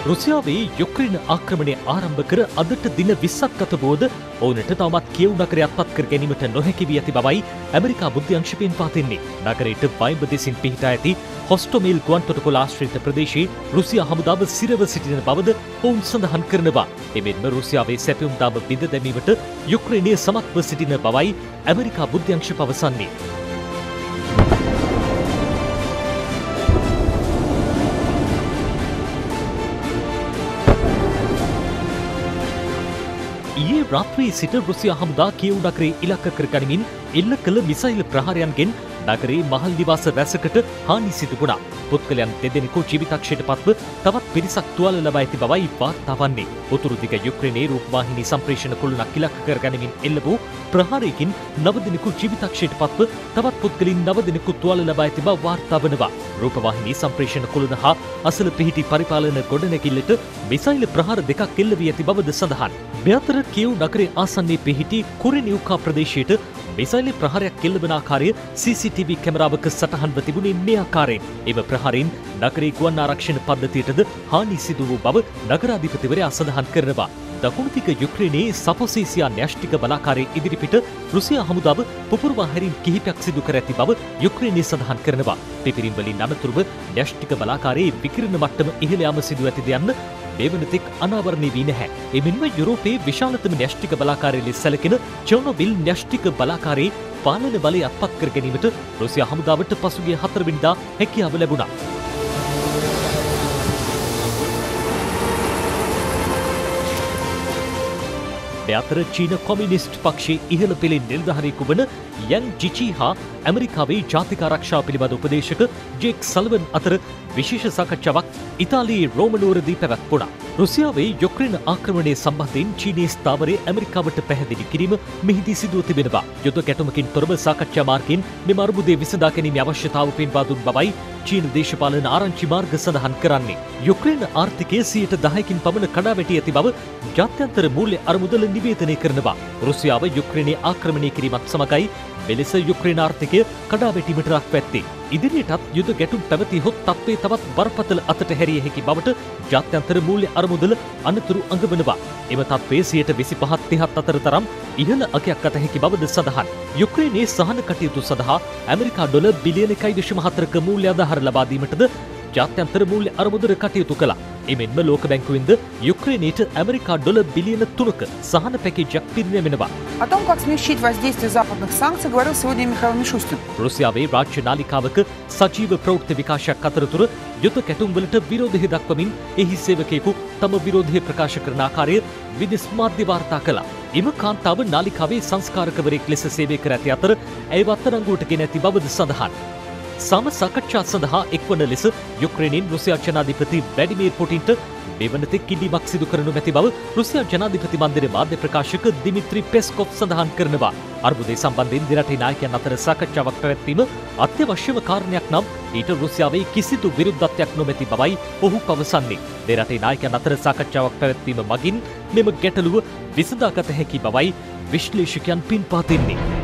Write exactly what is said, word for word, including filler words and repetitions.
රුසියාවේ යුක්‍රේන ආක්‍රමණය ආරම්භ කර අදට දින විස්සක් ගත වුවද ඔවුනට තවමත් කියව් නගරය අත්පත් කර ගැනීමට නොහැකි වී ඇති බවයි ඇමරිකා බුද්ධ්‍යංශ පෙන්වා දෙන්නේ. නගරයට වයිඹ දෙසින් පිහිටා ඇති හොස්ටොමේල් ගුවන්තොටුපොළ ආශ්‍රිත ප්‍රදේශයේ රුසියා හමුදාව සිරව සිටින බවද ඔවුන් සඳහන් කරනවා. එමෙන්ම රුසියාවේ සැපයුම් දාම බිඳ දැමීමට යුක්‍රේනය සමත්ව සිටින බවයි ඇමරිකා බුද්ධ්‍යංශ පවසන්නේ. ඊයේ රාත්‍රියේ සිට රුසියා හමුදා කියව් නගරයේ ඉලක්ක කර ගනිමින් එල්ල කළ මිසයිල් ප්‍රහාරයන්ගෙන් නගරයේ මහල් නිවාස රැසකට හානි සිදු වුණා. පුද්ගලයන් දෙදෙනෙකු ජීවිතක්ෂයට පත්ව තවත් පිරිසක් තුවාල ලබා ඇති බවයි වාර්තා වන්නේ. උතුරු දිග යුක්‍රේනයේ රූපවාහිනී සම්ප්‍රේෂණ කුළුණක් ඉලක්ක කර ගනිමින් එල්ල වූ ප්‍රහාරයකින් නව දෙනෙකු ජීවිතක්ෂයට පත්ව තවත් පුද්ගලයන් නව දෙනෙකු තුවාල ලබා ඇති බව වාර්තා වනවා. රූපවාහිනී සම්ප්‍රේෂණ කුළුණ හා අසල පිහිටි පරිපාලන ගොඩනැගිල්ලට මිසයිල් ප්‍රහාර දෙකක් එල්ල වී ඇති බවද සඳහන්. මේ අතර කියව් නගරයේ ආසන්නයේ පිහිටි කුරෙනියුකා ප්‍රදේශයට මිසයිල් ප්‍රහාරයක් එල්ලවන ආකාරය සී සී ටී වී කැමරාවක සටහන්ව තිබුණේ මේ ආකාරයෙන්. එම ප්‍රහාරයෙන් නගරයේ ගුවන් ආරක්ෂණ පද්ධතියටද හානි සිදු වූ බව නගරාධිපතිවරයා සඳහන් කරනවා. දකුණු දිග යුක්‍රේනයේ සපොසීසියා න්‍යෂ්ටික බලාකාරයේ ඉදිරිපිට රුසියා හමුදාව පුපුරවා හැරීම් කිහිපයක් සිදු කර ඇති බව යුක්‍රේනය සඳහන් කරනවා. පිපිරීම් වලින් අනතුරුව න්‍යෂ්ටික බලාකාරයේ විකිරණ මට්ටම ඉහළ යාම සිදු ඇතිද යන්න මෙවනතෙක් අනාවරණය වී නැහැ. එමෙන්ම යුරෝපයේ විශාලතම න්‍යෂ්ටික බලාකාරය ලෙස සැලකෙන චෙර්නොබිල් න්‍යෂ්ටික බලාකාරයේ පාලන බලය අත්පත් කර ගැනීමට රුසියා හමුදාවට පසුගිය හතරවෙනිදා හැකියාව ලැබුණා. මේ අතර චීන කොමියුනිස්ට් පක්ෂයේ ඉහළ පෙළේ නිලධාරියෙකු වන යන් ජිචි හා ඇමරිකාවේ ජාතික ආරක්ෂාව පිළිබඳ උපදේශක ජේක් සල්වන් අතර විශේෂ සාකච්ඡාවක් ඉතාලියේ රෝම නුවරදී පැවැත්වුණා. රුසියාවේ යුක්‍රේන ආක්‍රමණය සම්බන්ධයෙන් චීනයේ ස්ථාවරය ඇමරිකාවට පැහැදිලි කිරීම මෙහිදී සිදුව තිබෙනවා. යුද ගැටුමකින් තොරව සාකච්ඡා මාර්ගයෙන් මෙම අර්බුදය විසඳා ගැනීමේ අවශ්‍යතාව පෙන්වා දුන් බවයි චීන දේශපාලන ආරංචි මාර්ග සඳහන් කරන්නේ. යුක්‍රේන ආර්ථිකය සියයට දහයකින් පමණ කඩා වැටී ඇති බව ජාත්‍යන්තර මූල්‍ය අරමුදල නිවේදනය කරනවා. රුසියාව යුක්‍රේනයේ ආක්‍රමණය කිරීමත් සමගයි මෙලෙස යුක්‍රේන ආර්ථිකය කඩා වැටීමට ලක් වෙත්තේ. ඉදිරියටත් යුද ගැටුම් පැවතිහොත් තත්ත්වය තවත් බරපතල අතට හැරිය හැකි බවට ජාත්‍යන්තර මූල්‍ය අරමුදල අනතුරු අඟවනවා. එම තත්ත්වය සියයට විසිපහ තිහක් අතර තරම් ඉහළ අගයක් ගත හැකි බවද සඳහන්. යුක්‍රේනයේ සහන කටයුතු සඳහා ඇමරිකා ඩොලර් බිලියන එකයි දශම හතරක මූල්‍ය ආධාර ලබා දීමටද ජාත්‍යන්තර මූල්‍ය අරමුදල කටයුතු කළා. එමෙන්ම ලෝක බැංකුවෙන්ද යුක්‍රේනයට ඇමරිකා ඩොලර් බිලියන තුනක සහන පැකේජයක් පිරිනැමෙනවා. О том, как смягчить воздействие западных санкций, говорил сегодня Михаил Мишустин. රුසියාවේ රාජ්‍ය නාලිකාවක සජීව ප්‍රවෘත්ති විකාශයක් අතරතුර යුද කැටුම්වලට විරෝධය දක්වමින් එහි සේවකයෙකු තම විරෝධය ප්‍රකාශ කරන ආකාරය විදෙස් මාධ්‍ය වාර්තා කළා. එම කාන්තාව නාලිකාවේ සංස්කාරකවරයෙක් ලෙස සේවය කර ඇති අතර ඇය අත්අඩංගුවට ගෙන ඇති බවද සඳහන්. සම සාකච්ඡා සඳහා එක්වන ලෙස යුක්‍රේනයෙන් රුසියා ජනාධිපති ව්ලාඩිමීර් පුටින්ට මෙවනතෙක් කිඩිමක් සිදු කරනු මැති බව රුසියා ජනාධිපති මන්දිරයේ මාධ්‍ය ප්‍රකාශක දිමිත්‍රි පෙස්කොව් සඳහන් කරනවා. අර්බුදය සම්බන්ධයෙන් දෙරටේ නායකයන් අතර සාකච්ඡාවක් පැවැත්වීම අත්‍යවශ්‍යම කාරණයක් නම් ඊට රුසියාවේ කිසිදු විරුද්ධත්වයක් නොමැති බවයි ඔහු පවසන්නේ. දෙරටේ නායකයන් අතර සාකච්ඡාවක් පැවැත්වීම මගින් මෙම ගැටලුව විසඳාගත හැකි බවයි විශ්ලේෂකයන් පින්පා දෙන්නේ.